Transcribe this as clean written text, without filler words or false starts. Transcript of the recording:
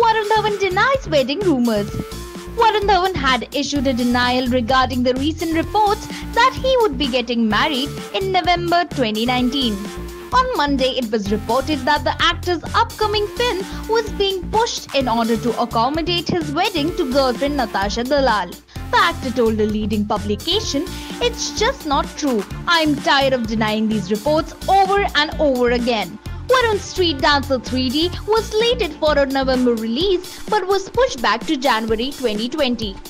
Varun Dhawan denies wedding rumors. Varun Dhawan had issued a denial regarding the recent reports that he would be getting married in November 2019. On Monday, it was reported that the actor's upcoming film was being pushed in order to accommodate his wedding to girlfriend Natasha Dalal. The actor told a leading publication, "It's just not true. I'm tired of denying these reports over and over again." Varun's Street Dancer 3D was slated for a November release but was pushed back to January 2020.